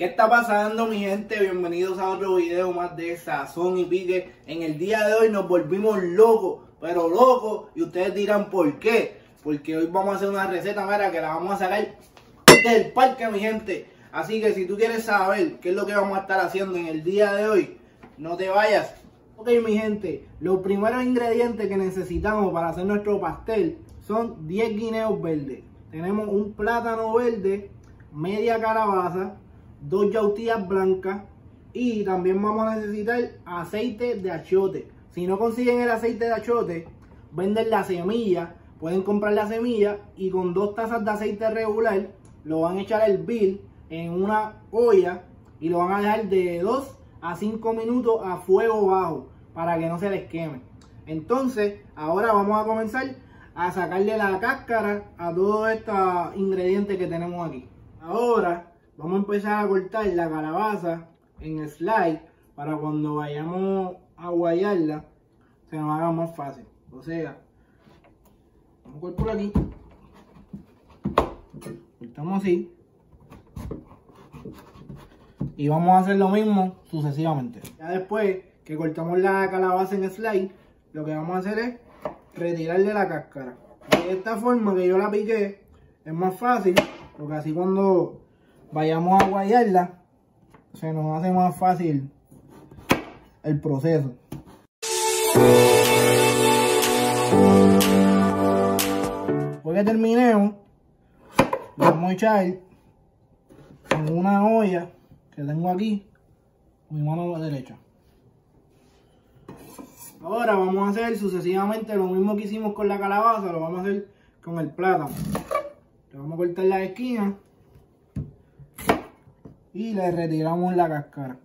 ¿Qué está pasando, mi gente? Bienvenidos a otro video más de Sazón y Pique. En el día de hoy nos volvimos locos, pero locos, y ustedes dirán ¿por qué? Porque hoy vamos a hacer una receta, mira, que la vamos a sacar del parque, mi gente. Así que si tú quieres saber qué es lo que vamos a estar haciendo en el día de hoy, no te vayas. Ok, mi gente, los primeros ingredientes que necesitamos para hacer nuestro pastel son 10 guineos verdes. Tenemos un plátano verde, media calabaza, 2 yautillas blancas y también vamos a necesitar aceite de achiote. Si no consiguen el aceite de achiote, venden la semilla, pueden comprar la semilla y con 2 tazas de aceite regular lo van a echar a hervir en una olla y lo van a dejar de 2 a 5 minutos a fuego bajo para que no se les queme. Entonces ahora vamos a comenzar a sacarle la cáscara a todos estos ingredientes que tenemos aquí. Ahora vamos a empezar a cortar la calabaza en slide para cuando vayamos a guayarla se nos haga más fácil. O sea, vamos a cortar por aquí, cortamos así y vamos a hacer lo mismo sucesivamente. Ya después que cortamos la calabaza en slide, lo que vamos a hacer es retirarle la cáscara. De esta forma que yo la piqué es más fácil, porque así cuando vayamos a guayarla se nos hace más fácil el proceso. Después que terminemos, lo vamos a echar en una olla que tengo aquí con mi mano derecha. Ahora vamos a hacer sucesivamente lo mismo que hicimos con la calabaza, lo vamos a hacer con el plátano. Le vamos a cortar la esquina y le retiramos la cáscara.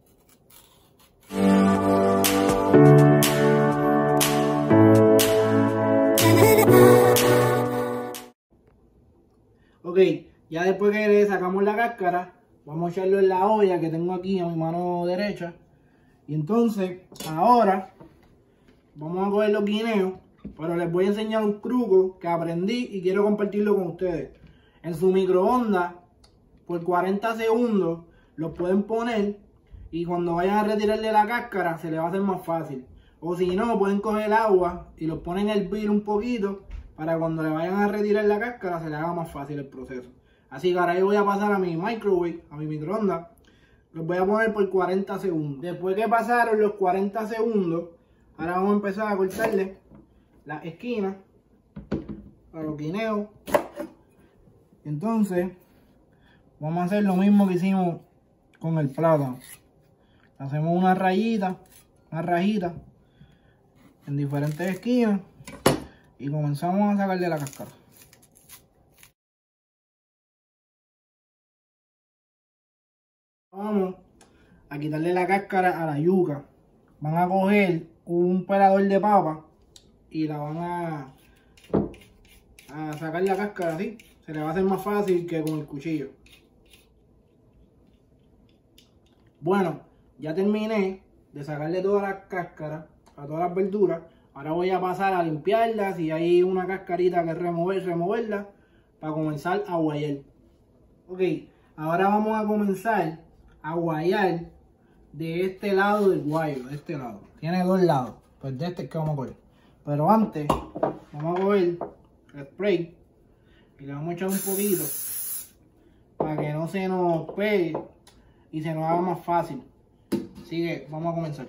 Ok, ya después que le sacamos la cáscara, vamos a echarlo en la olla que tengo aquí a mi mano derecha. Y entonces, ahora vamos a coger los guineos, pero les voy a enseñar un truco que aprendí y quiero compartirlo con ustedes. En su microondas, por 40 segundos, los pueden poner y cuando vayan a retirarle la cáscara se les va a hacer más fácil. O si no, pueden coger el agua y los ponen a hervir un poquito para cuando le vayan a retirar la cáscara se les haga más fácil el proceso. Así que ahora yo voy a pasar a mi microwave, a mi microondas. Los voy a poner por 40 segundos. Después que pasaron los 40 segundos, ahora vamos a empezar a cortarle las esquinas a los guineos. Entonces, vamos a hacer lo mismo que hicimos con el plátano. Hacemos una rayita en diferentes esquinas y comenzamos a sacarle la cáscara. Vamos a quitarle la cáscara a la yuca. Van a coger un pelador de papa y la van a sacar la cáscara así. Se le va a hacer más fácil que con el cuchillo. Bueno, ya terminé de sacarle todas las cáscaras a todas las verduras. Ahora voy a pasar a limpiarlas. Si hay una cascarita que removerla para comenzar a guayar. Ok, ahora vamos a comenzar a guayar de este lado del guayo, de este lado. Tiene 2 lados, pues de este es que vamos a coger. Pero antes, vamos a coger el spray y le vamos a echar un poquito para que no se nos pegue y se nos haga más fácil. Así que vamos a comenzar.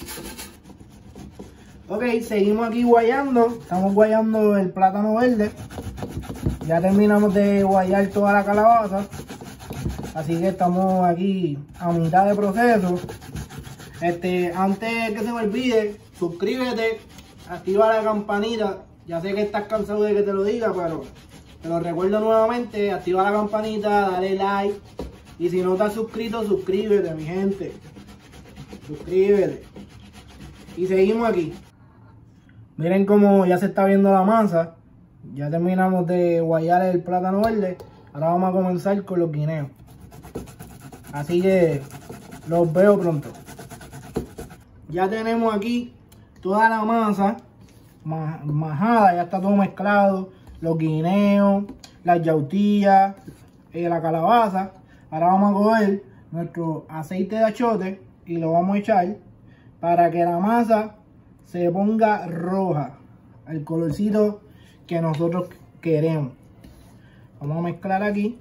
Ok, seguimos aquí guayando. Estamos guayando el plátano verde. Ya terminamos de guayar toda la calabaza. Así que estamos aquí a mitad de proceso. Antes que se me olvide, suscríbete, activa la campanita. Ya sé que estás cansado de que te lo diga, pero te lo recuerdo nuevamente. Activa la campanita, dale like. Y si no estás suscrito, suscríbete, mi gente. Suscríbete. Y seguimos aquí. Miren cómo ya se está viendo la masa. Ya terminamos de guayar el plátano verde. Ahora vamos a comenzar con los guineos. Así que los veo pronto. Ya tenemos aquí toda la masa majada, ya está todo mezclado. Los guineos, las yautillas, la calabaza. Ahora vamos a coger nuestro aceite de achote y lo vamos a echar para que la masa se ponga roja, el colorcito que nosotros queremos. Vamos a mezclar aquí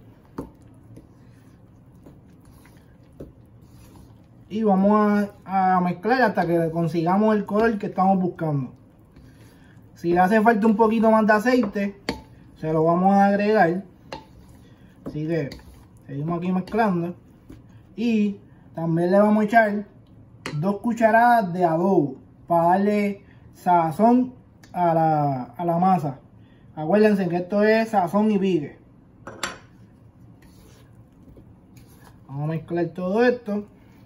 y vamos a mezclar hasta que consigamos el color que estamos buscando. Si le hace falta un poquito más de aceite, se lo vamos a agregar. Así que seguimos aquí mezclando. Y también le vamos a echar 2 cucharadas de adobo para darle sazón a la masa. Acuérdense que esto es sazón y pique. Vamos a mezclar todo esto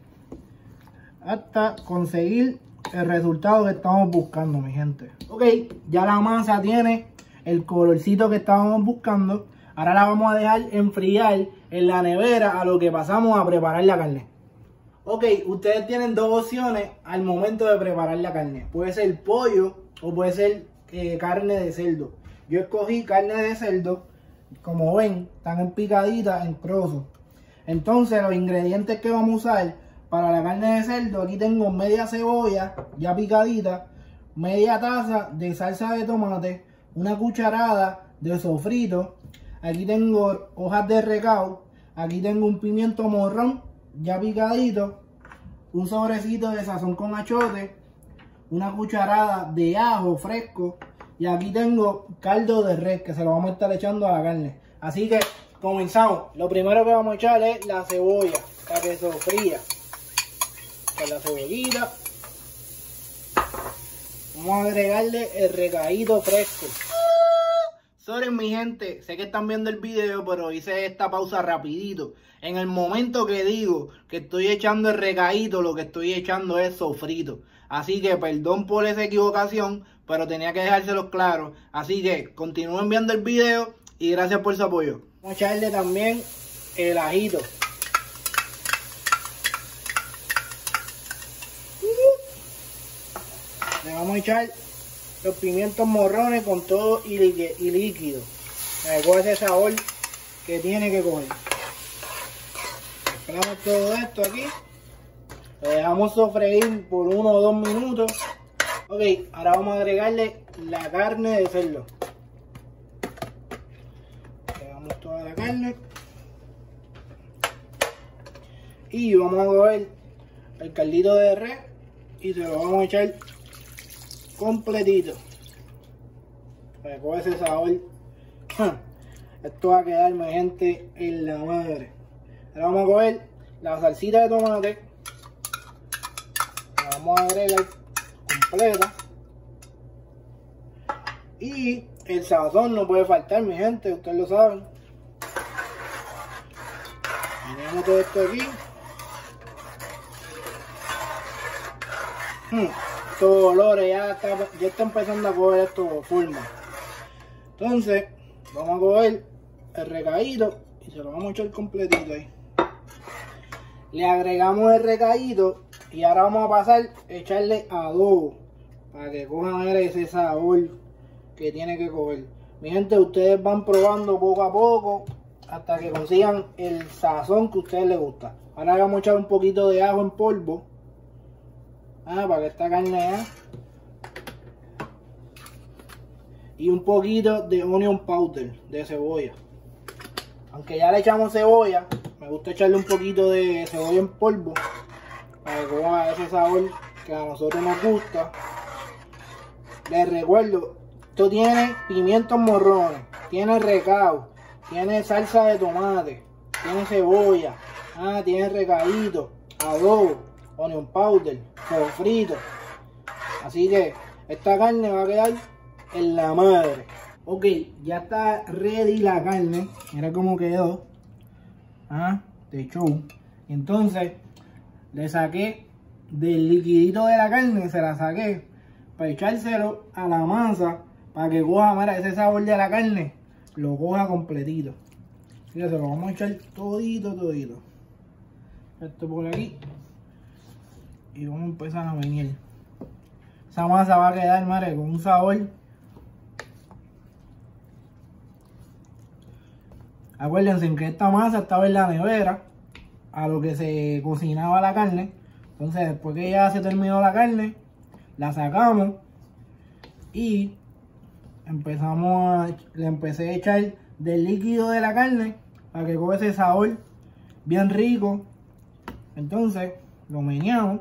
hasta conseguir el resultado que estamos buscando, mi gente. Ok, ya la masa tiene el colorcito que estábamos buscando. Ahora la vamos a dejar enfriar en la nevera a lo que pasamos a preparar la carne. Ok, ustedes tienen 2 opciones al momento de preparar la carne. Puede ser pollo o puede ser carne de cerdo. Yo escogí carne de cerdo. Como ven, están en picaditas, en trozos. Entonces los ingredientes que vamos a usar para la carne de cerdo, aquí tengo media cebolla ya picadita, media taza de salsa de tomate, una cucharada de sofrito, aquí tengo hojas de recao, aquí tengo un pimiento morrón ya picadito, un sobrecito de sazón con achote, una cucharada de ajo fresco y aquí tengo caldo de res que se lo vamos a estar echando a la carne. Así que comenzamos. Lo primero que vamos a echar es la cebolla para que se sofría. Con la cebollita vamos a agregarle el recaído fresco. Sorry mi gente, sé que están viendo el video, pero hice esta pausa rapidito. En el momento que digo que estoy echando el recaído, lo que estoy echando es sofrito. Así que perdón por esa equivocación, pero tenía que dejárselos claros. Así que continúen viendo el video y gracias por su apoyo. Vamos a echarle también el ajito. Le vamos a echar los pimientos morrones con todo y líquido. Me coge ese sabor que tiene que coger. Mezclamos todo esto aquí. Lo dejamos sofreír por 1 o 2 minutos. Ok, ahora vamos a agregarle la carne de cerdo. Agregamos toda la carne. Y vamos a coger el caldito de res y se lo vamos a echar completito para que coja ese sabor. Esto va a quedarme, gente, en la madre. Ahora vamos a coger la salsita de tomate, la vamos a agregar completa y el sazón no puede faltar, mi gente, ustedes lo saben. Ponemos todo esto aquí. Estos olores ya está empezando a coger esto forma. Entonces vamos a coger el recaído y se lo vamos a echar completito ahí. Le agregamos el recaído y ahora vamos a pasar a echarle adobo para que cojan ese sabor que tiene que coger. Mi gente, ustedes van probando poco a poco hasta que consigan el sazón que a ustedes les gusta. Ahora vamos a echar un poquito de ajo en polvo. Para que esta carne y un poquito de onion powder, de cebolla. Aunque ya le echamos cebolla, me gusta echarle un poquito de cebolla en polvo para que coja ese sabor que a nosotros nos gusta. Les recuerdo, esto tiene pimientos morrones, tiene recao, tiene salsa de tomate, tiene cebolla, tiene recaído, adobo, onion powder, sofrito. Así que esta carne va a quedar en la madre. Ok, ya está ready la carne. Mira cómo quedó. De show. Entonces le saqué del liquidito de la carne, se la saqué para echárselo a la masa para que coja, mira, ese sabor de la carne lo coja completito. Así que se lo vamos a echar todito. Esto por aquí. Y vamos a empezar a venir. Esa masa va a quedar, madre, con un sabor. Acuérdense que esta masa estaba en la nevera. a lo que se cocinaba la carne. Entonces después que ya se terminó la carne, la sacamos y le empecé a echar del líquido de la carne para que coja ese sabor bien rico. Entonces lo meneamos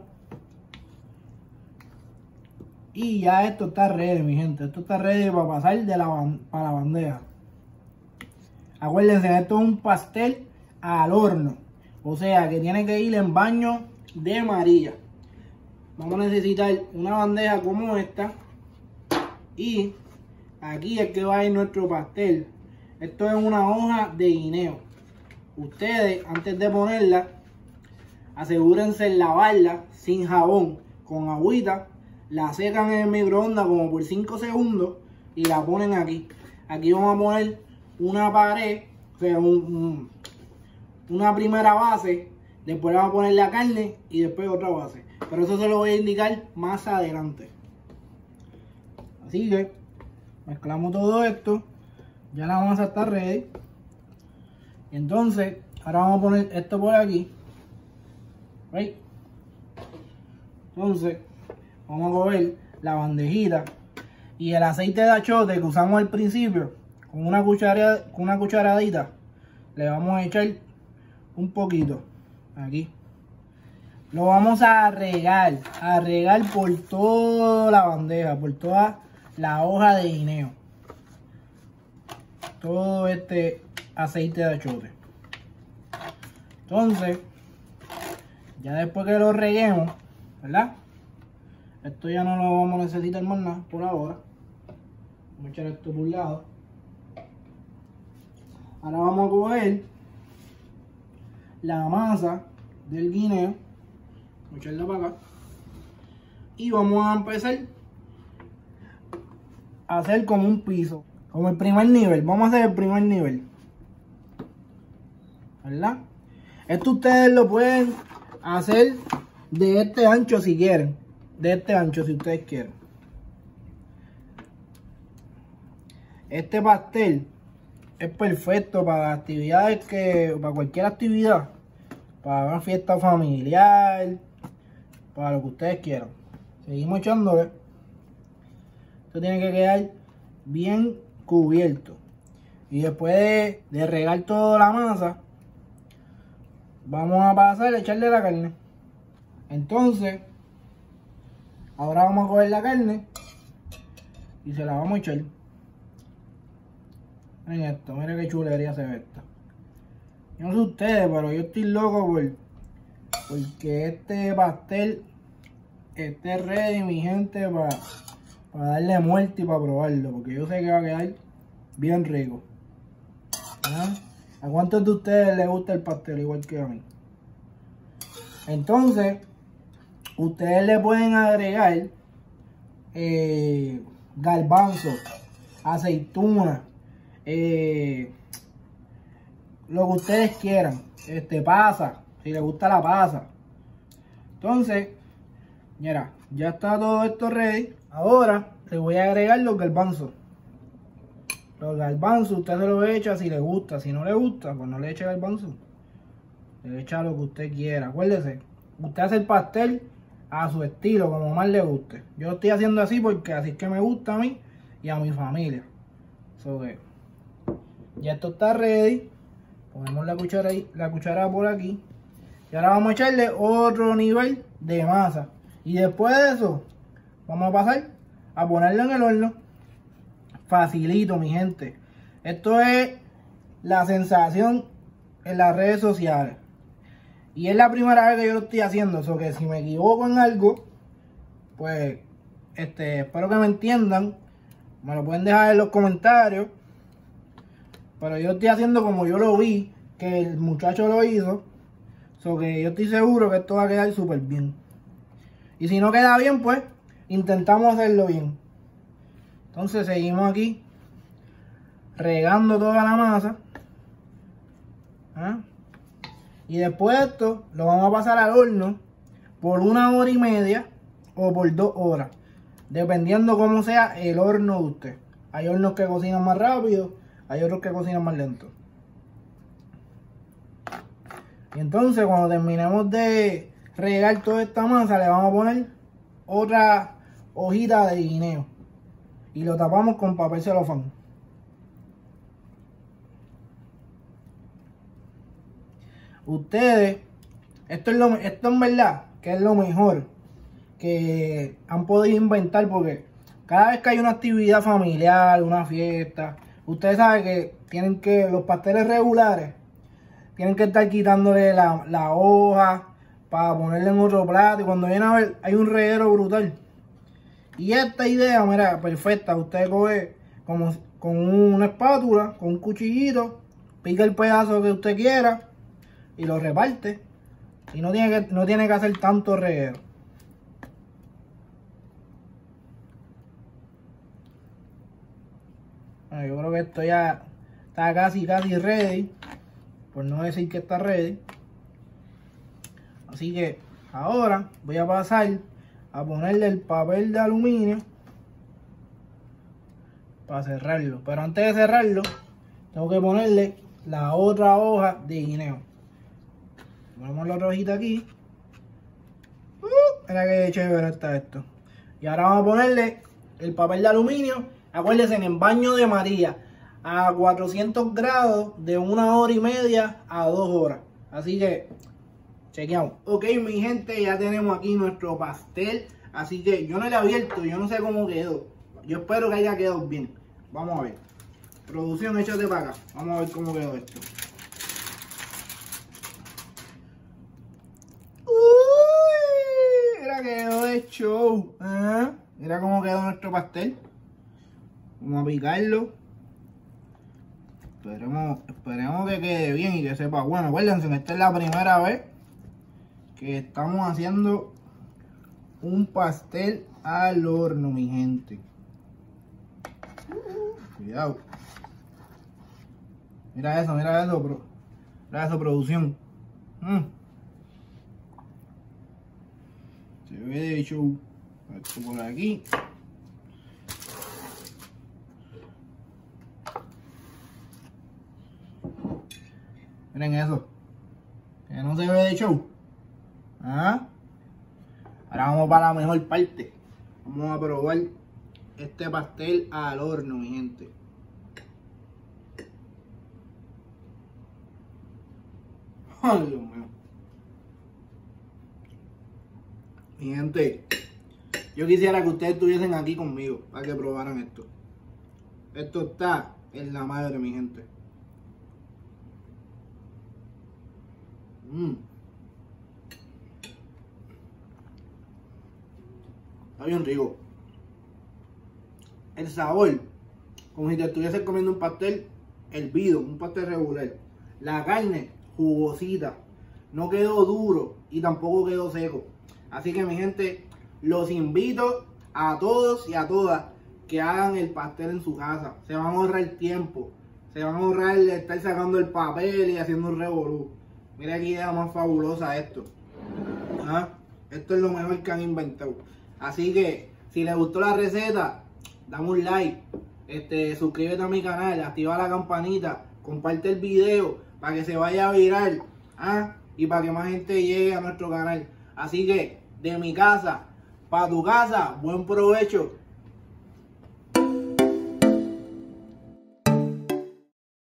y ya esto está ready, mi gente. Esto está ready para pasar para la bandeja. Acuérdense, esto es un pastel al horno, o sea que tiene que ir en baño de María. Vamos a necesitar una bandeja como esta y aquí es que va a ir nuestro pastel. Esto es una hoja de guineo. Ustedes, antes de ponerla, asegúrense en lavarla sin jabón, con agüita. La secan en el microondas como por 5 segundos y la ponen aquí. Aquí vamos a poner una pared, o sea, una primera base. Después le vamos a poner la carne y después otra base. Pero eso se lo voy a indicar más adelante. Así que mezclamos todo esto. Ya la masa está ready. Entonces, ahora vamos a poner esto por aquí. ¿Veis? Entonces, vamos a coger la bandejita y el aceite de achote que usamos al principio, con una cucharadita, le vamos a echar un poquito aquí. Lo vamos a regar por toda la bandeja, por toda la hoja de guineo. Todo este aceite de achote. Entonces, ya después que lo reguemos, ¿verdad? Esto ya no lo vamos a necesitar más nada por ahora. Vamos a echar esto por un lado. Ahora vamos a coger la masa del guineo. Vamos a echarla para acá. Y vamos a empezar a hacer como un piso. Como el primer nivel. Vamos a hacer el primer nivel, ¿verdad? Esto ustedes lo pueden hacer de este ancho si quieren. De este ancho si ustedes quieren. Este pastel es perfecto para actividades para cualquier actividad. Para una fiesta familiar. Para lo que ustedes quieran. Seguimos echándole. Esto tiene que quedar bien cubierto. Y después de regar toda la masa, vamos a pasar a echarle la carne. Entonces, ahora vamos a coger la carne y se la vamos a echar. Miren esto, miren qué chulería se ve esta. Yo no sé ustedes, pero yo estoy loco porque este pastel esté ready, mi gente, para darle muerte y para probarlo. Porque yo sé que va a quedar bien rico. ¿Ah? ¿A cuántos de ustedes les gusta el pastel igual que a mí? Entonces, ustedes le pueden agregar garbanzo, aceituna, lo que ustedes quieran, pasa, si les gusta la pasa. Entonces, mira, ya está todo esto ready. Ahora le voy a agregar los garbanzos. Los garbanzos usted se los echa si le gusta. Si no le gusta, pues no le eche garbanzo. Le echa lo que usted quiera. Acuérdese, usted hace el pastel a su estilo, como más le guste. Yo lo estoy haciendo así porque así es que me gusta a mí y a mi familia. Ya esto está ready. Ponemos la cuchara por aquí. Y ahora vamos a echarle otro nivel de masa. Y después de eso, vamos a pasar a ponerlo en el horno. Facilito, mi gente. Esto es la sensación en las redes sociales. Y es la primera vez que yo lo estoy haciendo. Eso que si me equivoco en algo, pues espero que me entiendan. Me lo pueden dejar en los comentarios. Pero yo estoy haciendo como yo lo vi, que el muchacho lo hizo. So que yo estoy seguro que esto va a quedar súper bien. Y si no queda bien, pues intentamos hacerlo bien. Entonces seguimos aquí regando toda la masa. ¿Ah? Y después de esto lo vamos a pasar al horno por 1 hora y media o por 2 horas. Dependiendo cómo sea el horno de usted. Hay hornos que cocinan más rápido, hay otros que cocinan más lento. Y entonces cuando terminemos de regar toda esta masa, le vamos a poner otra hojita de guineo. Y lo tapamos con papel celofán. Ustedes, esto en verdad que es lo mejor que han podido inventar, porque cada vez que hay una actividad familiar, una fiesta, ustedes saben que tienen que, los pasteles regulares, tienen que estar quitándole la hoja para ponerle en otro plato, y cuando viene a ver hay un reguero brutal. Y esta idea, mira, perfecta. Usted coge como con una espátula, con un cuchillito, pica el pedazo que usted quiera y lo reparte. Y no tiene que hacer tanto reguero. Bueno, yo creo que esto ya está casi ready, por no decir que está ready. Así que ahora voy a pasar a ponerle el papel de aluminio para cerrarlo. Pero antes de cerrarlo, tengo que ponerle la otra hoja de guineo. Ponemos la otra hojita aquí. Mira qué chévere está esto. Y ahora vamos a ponerle el papel de aluminio. Acuérdense, en el baño de María, a 400 grados de 1 hora y media a 2 horas. Así que chequeamos. Ok, mi gente, ya tenemos aquí nuestro pastel. Así que yo no lo he abierto, yo no sé cómo quedó. Yo espero que haya quedado bien. Vamos a ver. Producción, échate para acá. Vamos a ver cómo quedó esto. Uy, mira, quedó de show. Mira cómo quedó nuestro pastel. Vamos a picarlo. Esperemos que quede bien y que sepa bueno. Acuérdense, esta es la primera vez que estamos haciendo un pastel al horno, mi gente. Cuidado. Mira eso, producción. Se ve de show. Esto por aquí. Miren eso. Que no se ve de show. Ahora vamos para la mejor parte. Vamos a probar este pastel al horno, mi gente. Ay, Dios mío. Mi gente, yo quisiera que ustedes estuviesen aquí conmigo para que probaran esto. Esto está en la madre, mi gente. Está bien rico. El sabor, como si te estuvieses comiendo un pastel hervido, un pastel regular. La carne jugosita, no quedó duro y tampoco quedó seco. Así que, mi gente, los invito a todos y a todas que hagan el pastel en su casa. Se van a ahorrar tiempo, se van a ahorrar de estar sacando el papel y haciendo un revolú. Mira qué idea más fabulosa esto. Esto es lo mejor que han inventado. Así que, si les gustó la receta, dame un like, suscríbete a mi canal, activa la campanita, comparte el video para que se vaya viral, y para que más gente llegue a nuestro canal. Así que, de mi casa para tu casa, buen provecho